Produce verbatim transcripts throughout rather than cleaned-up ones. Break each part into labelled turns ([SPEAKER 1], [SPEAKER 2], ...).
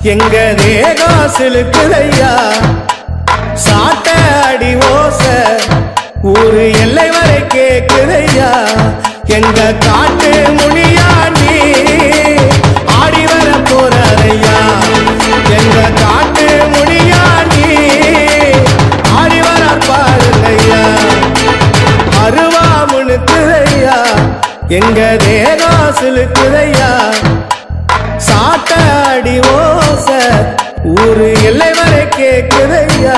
[SPEAKER 1] எங்க தேகம் சிலுக்குதையா சாட்ட அடி ஓச ஊரு எல்லை வரை கேக்குதையா எங்க காட்டு முனியாண்டி ஆடி வர போறாரையா எங்க காட்டு முனியாண்டி ஆடி வர பாருங்கய்யா அருவா முனுக்குதையா எங்க தேகம் சிலுக்குதையா சாட்ட அடி ஓச ஊரு எல்லை வரை கேக்குதையா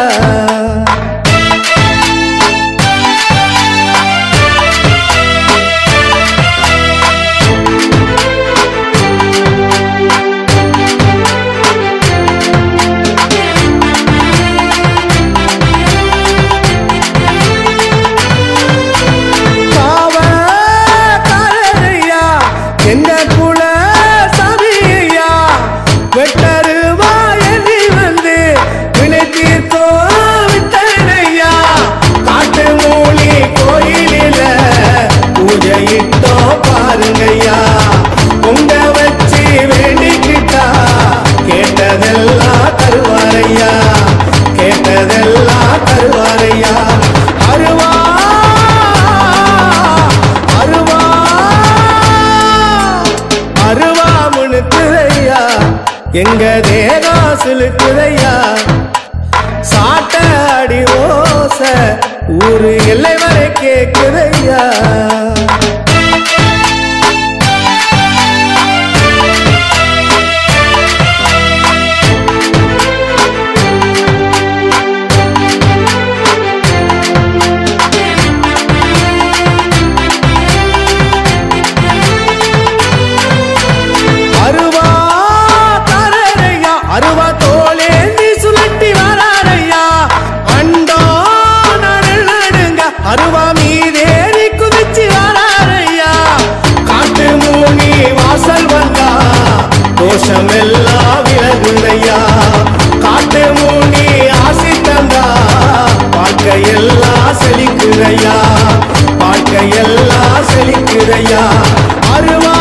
[SPEAKER 1] பாருங்கய்யா உங்க வச்சு வேண்டிக்கிட்டா கேட்டதெல்லாம் தருவாரையா கேட்டதெல்லாம் தருவாரையா அருவா அருவா அருவா முனுக்குதையா எங்க தேகம் சிலுக்குதையா சாட்ட அடி ஓச ஊரு எல்லை வரை கேக்குதையா அருவா தோளேந்தி சுழட்டி வராரையா அண்டோ நடு நடுங்க அருவா மீதேறி குதிச்சு வராரையா காட்டு மூனி வாசல் வந்தா தோஷம் எல்லாம் விலகுதையா காட்டு மூனி ஆசி தந்தா வாழ்க்கையெல்லாம் செழிக்குதையா வாழ்க்கையெல்லாம் செழிக்குதையா அருவா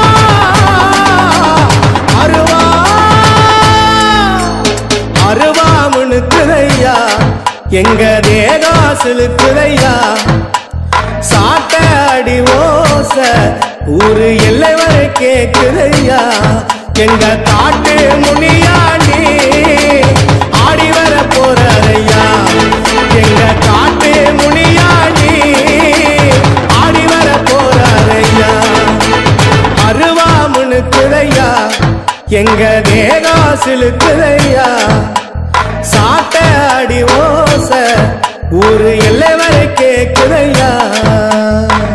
[SPEAKER 1] அருவா அருவா முனுக்குதையா எங்க தேகம் சிலுக்குதையா சாட்ட அடி ஓச ஊரு எல்லை வரை கேக்குதையா எங்க காட்டு முனியாண்டி ஆடி வர போறாரையா எங்க காட்டு முனியாண்டி ஆடி வர போறாரையா அருவா முனுக்குதையா எங்க தேகம் சிலுக்குதையா சாட்ட அடி ஓச ஊரு எல்லை வரை கேக்குதையா